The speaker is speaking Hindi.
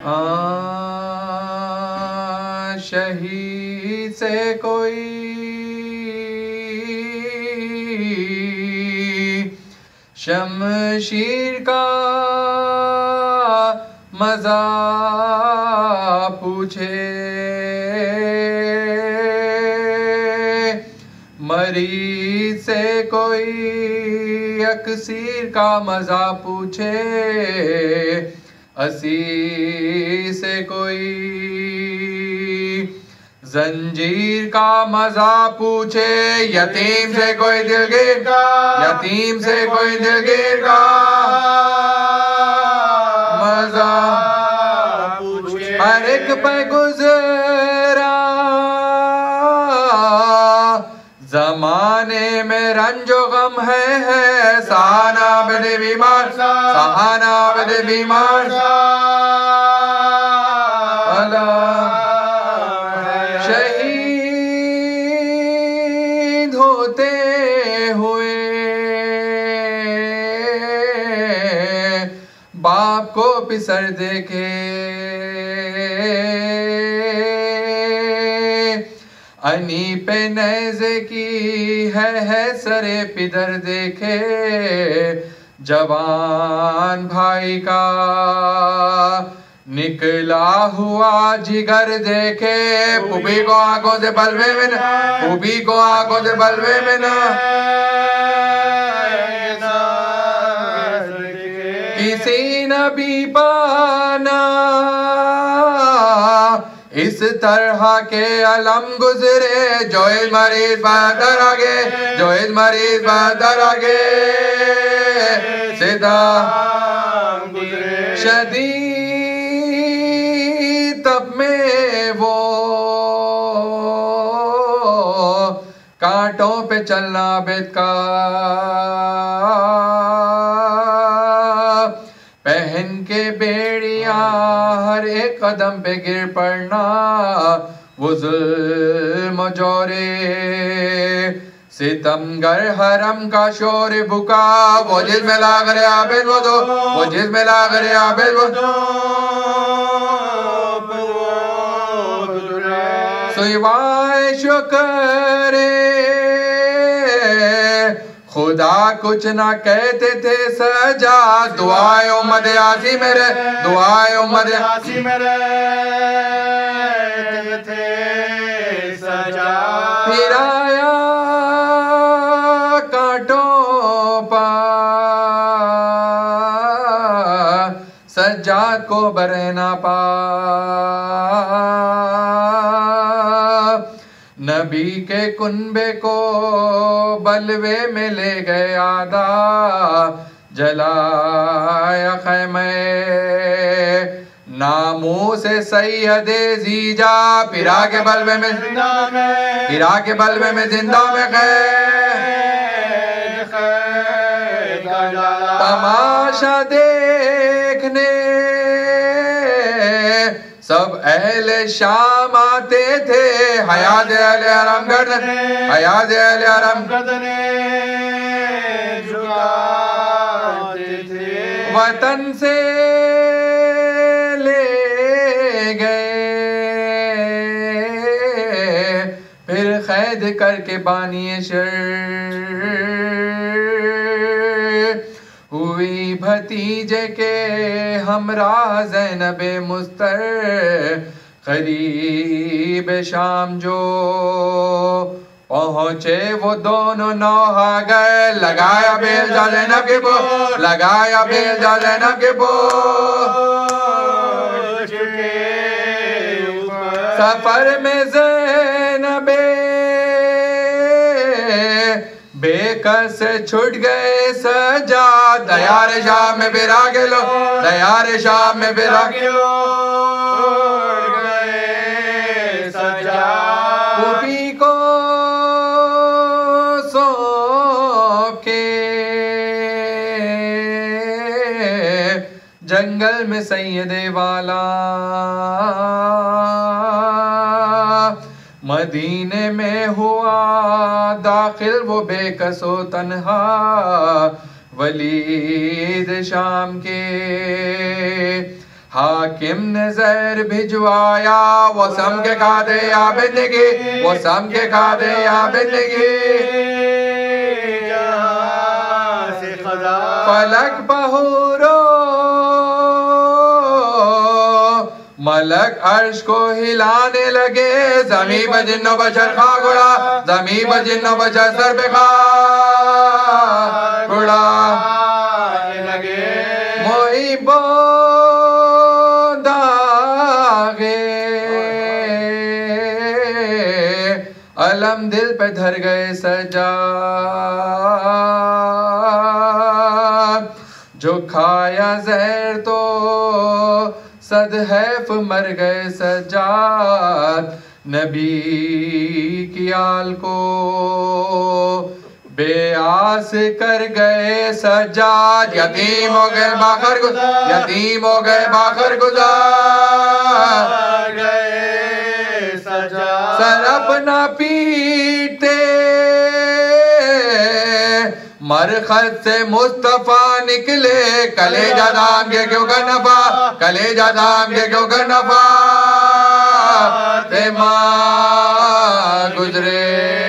शहीद से कोई शमशीर का मजा पूछे, मरीज से कोई अक्सीर का मजा पूछे, असीर से कोई जंजीर का मजा पूछे, यतीम से कोई दिलगीर का, यतीम से कोई दिलगीर का मजा पूछे। हर एक पे गुजरा जमाने में रंजो गम है सहाना बदे बीमार, सहाना बदे बीमार शहीद होते हुए बाप को पिसर देखे, अनी पे नैज़े की है सरे पिदर देखे, जवान भाई का निकला हुआ जिगर देखे, पुबी को आंखों से बलवे में न, पुबी को आंखों से बलवे में न किसी नबी पाना, इस तरह के अलम गुजरे जो इस मरीज बदर आगे, जो इस मरीज बदर आगे सीधा शदीद तब में वो कांटों पे चलना बेदकार, पहन के बेड़ियां हर एक कदम पे गिर पड़ना, वो जुल्म जोरे सितमगर हरम का शोर भुका, वो जिसमें लाग रहे आबिद वो दो, वो जिसमें लाग रहे आबिद वो दो, सिवाय शुक्र खुदा कुछ ना कहते थे सजा, दुआए उम्मत आसी मेरे, दुआए उम्मत आसी मेरे थे सजा, फिर आया कांटों पर सज्जाद को बरहना पा, नबी के कुनबे को बलवे में ले गए आदा, जलाया खैमे नामों से सैयदे जीजा, फिरा के बलवे में जिंदा में, फिरा के बलवे में जिंदा में तमाशा देखने सब अहले शाम आते थे, हयात अहले हरम गर्दने, हयात अहले हरम गर्दने झुकाते थे, वतन से ले गए फिर कैद करके बानिए शर, हुई भतीजे के हमरा ज़ैनबे मुस्तर, करीब शाम जो पहुँचे वो दोनों नौहा गए, लगाया बेल जा ज़ैनब के बो, लगाया बेल जा ज़ैनब के बो, सफर में ज़ैनबे बेकस छुट गए सजा, दयार शाह में बिरा के लो, दयार शाह में बिरा के लो गए सजा, पुपी को सौंप के जंगल में सैयदे वाला, मदीने में हुआ दाखिल वो बेकसो तन्हा, वलीद शाम के हाकिम ने जहर भिजवाया वो सम के खा दे या बिंदगी, वो सम के खा दे या बिंदगी। फलक बहूरो मलक अर्श को हिलाने लगे, ज़मीं पर जिन्नो बशर खा गुड़ा, ज़मीं पर जिन्नो बशर सर पे खा गुड़ा लगे। मोई बो दागे अलम दिल पे धर गए सजा, जो खाया जहर तो सदहैफ मर गए सजाद। नबी की आल को बेआस कर गए सजाद, यतीम हो गए बाखर गुजार, यतीम हो गए बाखर गुजार गए सजाद। सर अपना पीटे मरखत से मुस्तफा निकले, कलेजा दाम के क्यों का नफा, कलेजा दाम के क्यों का नफा ते मां गुजरे।